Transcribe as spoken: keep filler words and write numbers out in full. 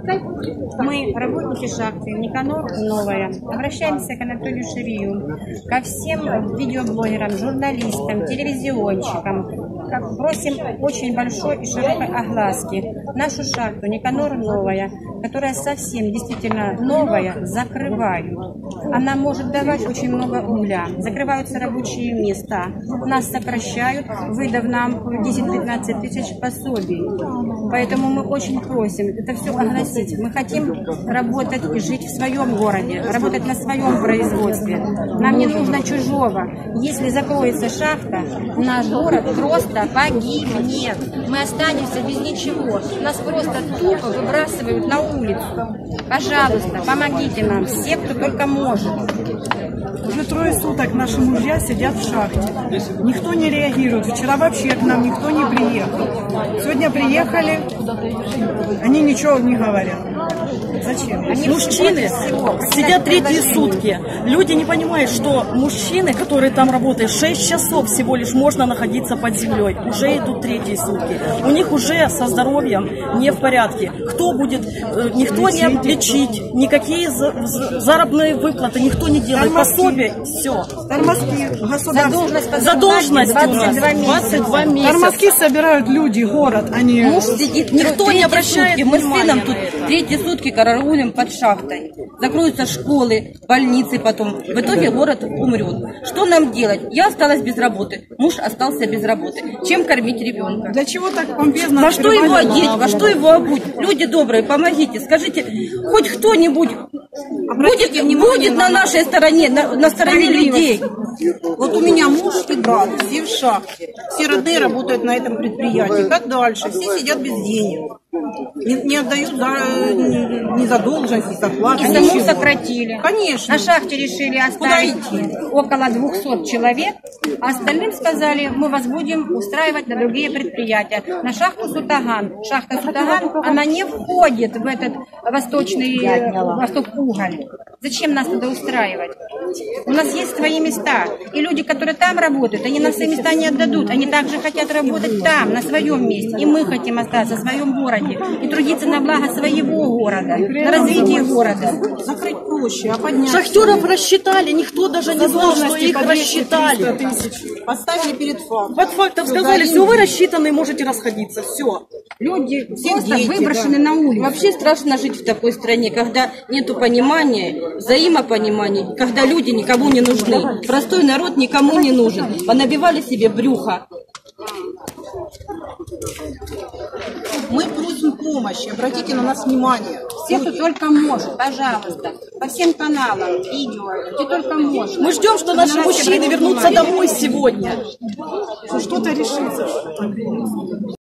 Мы, работники шахты Никанор Новая, обращаемся к Анатолию Шевию, ко всем видеоблогерам, журналистам, телевизионщикам. Просим очень большой и широкой огласки. Нашу шахту Никанор Новая, которая совсем действительно новая, закрывают. Она может давать очень много угля. Закрываются рабочие места. Нас сокращают, выдав нам десять-пятнадцать тысяч пособий. Поэтому мы очень просим это все огласить. Мы хотим работать и жить в своем городе, работать на своем производстве. Нам не нужно чужого. Если закроется шахта, наш город просто погибнет. Мы останемся без ничего. Нас просто тупо выбрасывают на улицу. Пожалуйста, помогите нам, все, кто только может. Уже трое суток наши мужья сидят в шахте. Никто не реагирует. Вчера вообще к нам никто не приехал. Сегодня приехали, они ничего не говорят. Зачем? Они мужчины сидят третьи сутки. Люди не понимают, что мужчины, которые там работают, шесть часов всего лишь можно находиться под землей. Уже идут третьи сутки. У них уже со здоровьем не в порядке. Кто будет, никто не лечить, никакие заработные выплаты, никто не делает. Пособие, все. Тормозки, государство. Задолженность у нас двадцать два месяца. Тормозки собирают люди, город, они... Муж сидит, никто не обращает внимания. Мы с сыном тут третьи сутки караулим под шахтой. Закроются школы, больницы потом. В итоге город умрет. Что нам делать? Я осталась без работы, муж остался без работы. Чем кормить ребенка? Для чего так помпезно? Во что его одеть? Во что его обуть? Люди добрые, помогите. Скажите, хоть кто-нибудь будет, будет на нашей стороне, на, на стороне людей. Вот у меня муж и брат, все в шахте. Все родные работают на этом предприятии. Как дальше? Все сидят без денег. Не, не отдают за, ни, ни задолженность, ни зарплату. И саму сократили. Конечно. На шахте решили оставить около двухсот человек, а остальным сказали, мы вас будем устраивать на другие предприятия. На шахту Сутаган. Шахта Сутаган, она не входит в этот восточный восток уголь. Зачем нас туда устраивать? У нас есть свои места. И люди, которые там работают, они на свои места не отдадут. Они также хотят работать там, на своем месте. И мы хотим остаться в своем городе и трудиться на благо своего города, на развитие города. Закрыть проще, а поднять. Шахтеров рассчитали, никто даже не знал, что их рассчитали. Поставили перед фактом. Под фактом сказали, все, вы рассчитаны, можете расходиться, все. Люди просто выброшены на улицу. Вообще страшно жить в такой стране, когда нету понимания, взаимопонимания, когда люди никому не нужны. Простой народ никому не нужен. Понабивали себе брюхо. Мы просим помощи, обратите на нас внимание. Все, кто только может, пожалуйста, по всем каналам, видео, где только может. Мы ждем, что наши мужчины вернутся домой сегодня. Что-то решится.